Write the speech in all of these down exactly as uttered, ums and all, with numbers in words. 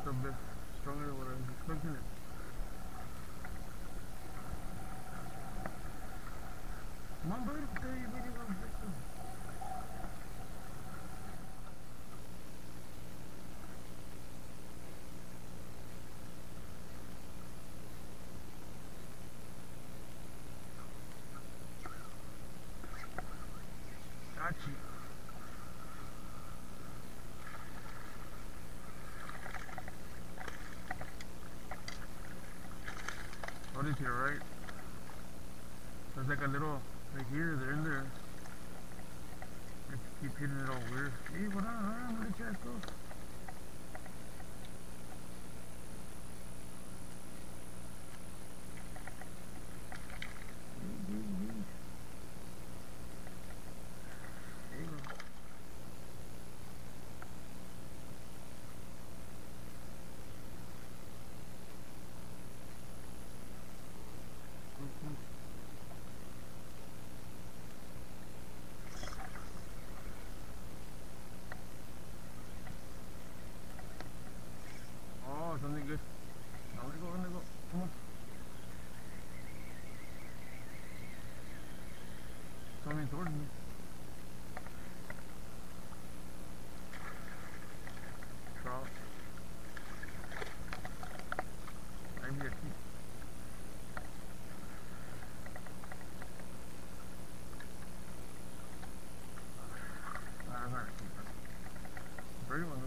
a bit stronger than what I was expecting it. Come on, buddy. There you really want to do. Got you. What is here, right? There's like a little, right here, they're in there. I keep hitting it all weird. Hey, what on? Where did you guys go? Oh, something good. Now let go, let go. Come on. Coming towards me. Trout. I'm here. Nah, that's not a keeper. Pretty one though.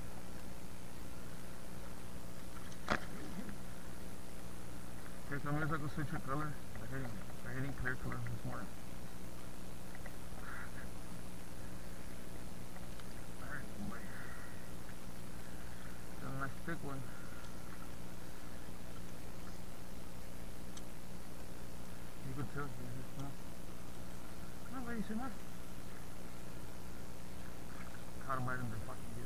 Okay, so I'm gonna go switch your color. I'm hitting, I'm hitting clear color this morning. Alright, boy. Got a nice thick one. You could tell you just now. Come on, lady, sit down. Caught him right in the fucking deal.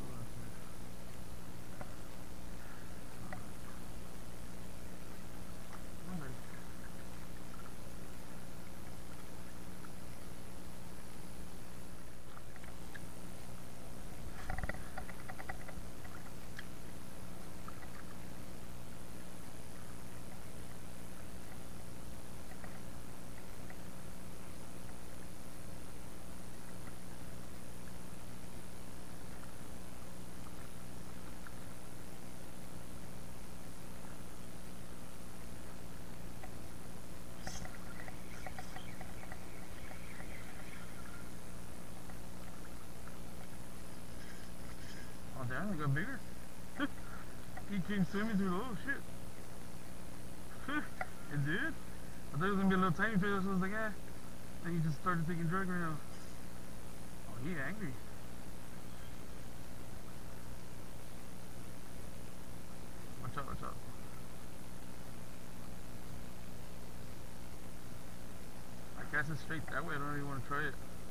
Damn, it got bigger. He came swimming through the little shit. It did. I thought it was gonna be a little tiny fish, so I was like, ah. Then he just started taking drug right now. Oh, he angry. Watch out, watch out. I cast it straight that way, I don't really want to try it.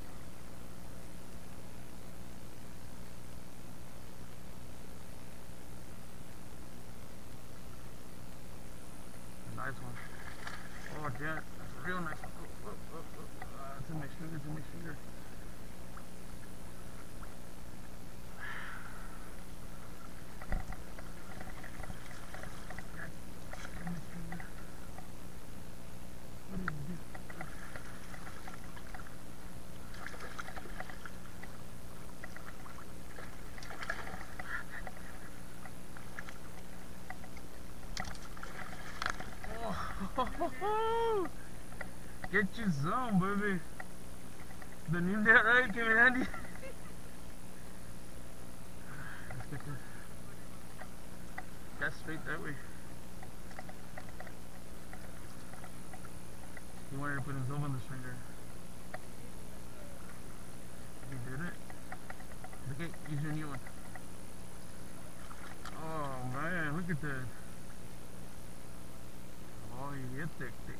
Nice one. Oh, yeah, that's a real nice one. Oh, oh, oh, oh. Uh, it's in my finger, it's in my finger. Get you some, baby. The new that right, came in handy. Let's get this. That's straight that way. He wanted to put himself on the stringer. He did it. Okay, use your new one. Oh man, look at that. Oh, you hit thick, thick.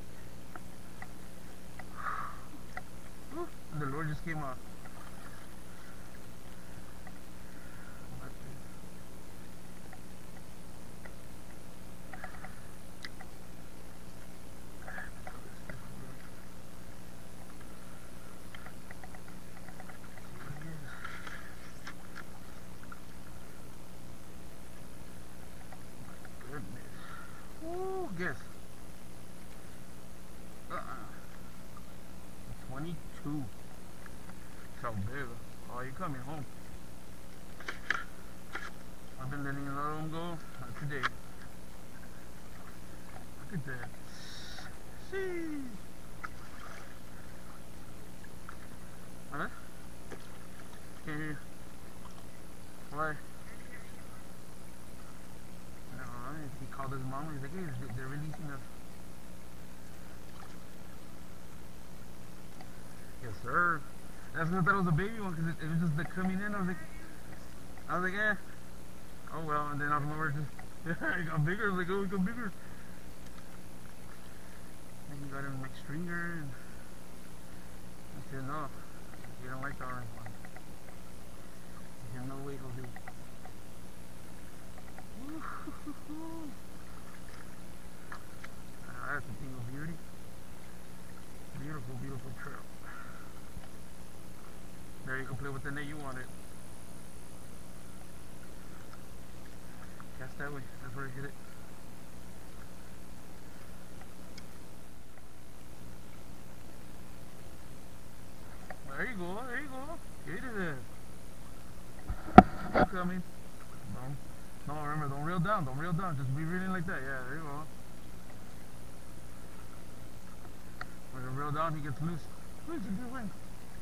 The Lord just came out. coming home. I've been letting a lot of them go. Not today. Look at that. See. Huh? Can't hear you. Why? No, he called his mom. He's like, hey, they're releasing us. Yes, sir. That's because I thought it was a baby one, because it, it was just the coming in. I was like, I was like, eh. Oh well, and then out of nowhere, just yeah, it got bigger. I was like, oh, it got bigger. And he got him like stringer, and I said, no, you don't like the orange one. He said, no way, Jose. Ah, that's a thing of beauty. Beautiful, beautiful trout. There, you can play with the net you want it. Cast that way. That's where you hit it. There you go. There you go. Get it there. Keep coming. Don't, no, remember, don't reel down. Don't reel down. Just be reeling like that. Yeah, there you go. When you reel down, he gets loose. Loose in your wing.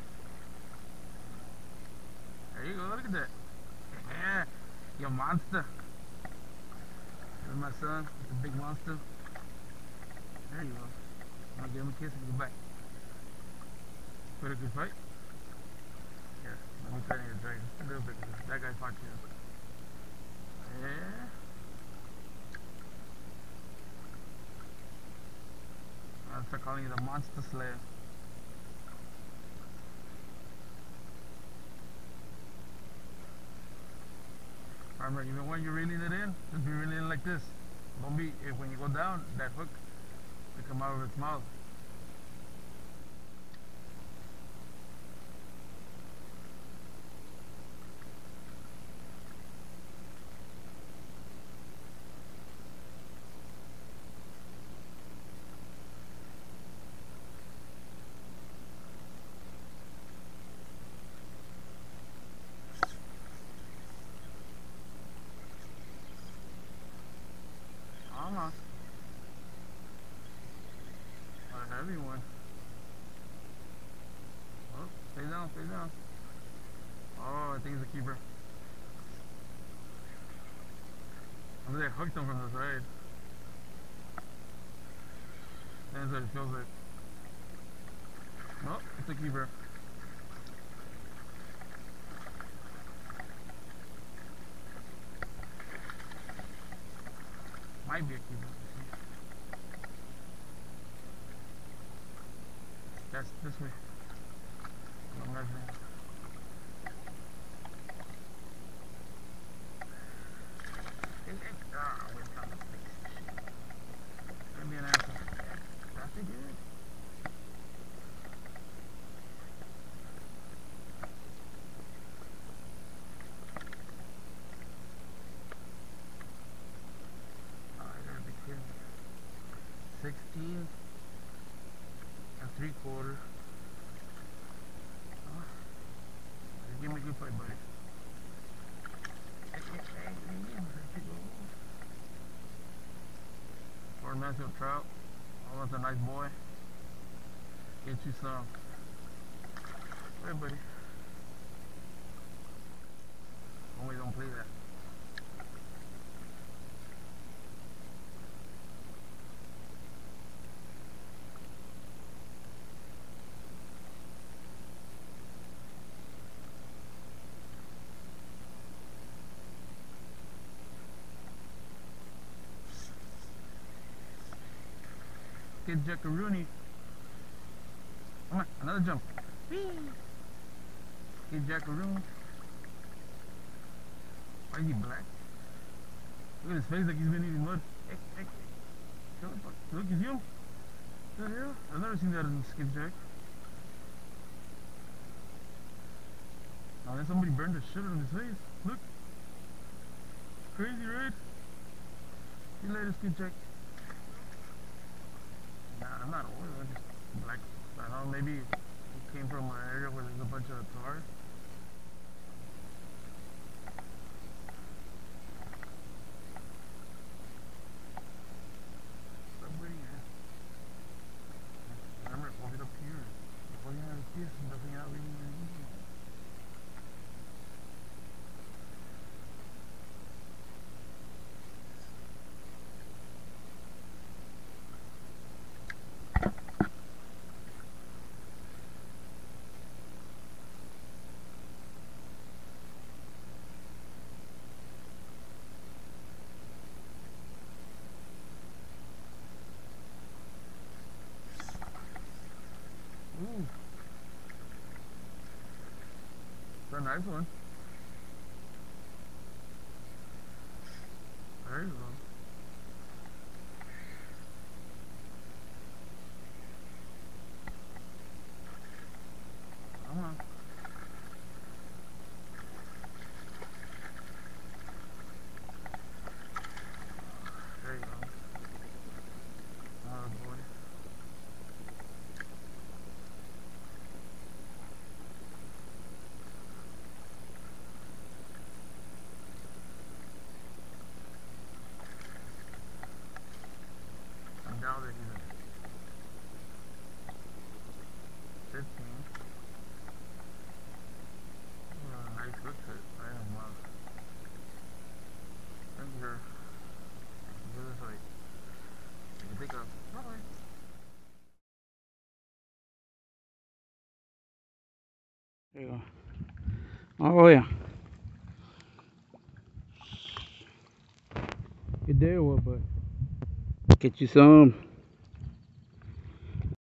There you go. Look at that. Yeah, you monster. There's my son, the big monster. There you go. I'll give him a kiss and go back. Put a good fight. Here, let me try to drag it a little bit. That guy fought you. Yeah. I'll start calling you the Monster Slayer. Remember, even when you're reeling it in, just be reeling it like this. Don't be, if when you go down, that hook will come out of its mouth. Almost. A heavy one. Oh, stay down, stay down. Oh, I think it's a keeper. I think I hooked him from the side. That's what it feels like. Nope, it's a keeper. Might be a keeper. That's this way. I'm not sure. Ah, we're not a piece of shit. Let me an answer. That's it, good. sixteen and three quarter. Oh, give me a good fight, buddy. Port Mansfield Trout. Oh, that's a nice boy. Get you some. Hey, buddy. Only don't play that. Kid Jackaroonie. Come on, another jump. Whee! Kid Jackaroon. Why is he black? Look at his face like he's been eating mud. Hey, hey. Look, is you? What the hell? I've never seen that in Skipjack. Oh, then somebody burned the shit out of his face. Look. Crazy, right? See you later, Skipjack. Nah, I'm not old, I'm just black. I don't know, maybe it came from an area where there's a bunch of tar. nice one. There you go. Come on. There you go. Oh boy. I doubt it either. fifteen. Oh, nice hook fit. I am wow. Thank you, sir. Give this way. You can take off. Bye. There you go. Oh yeah. You there what, but get you some.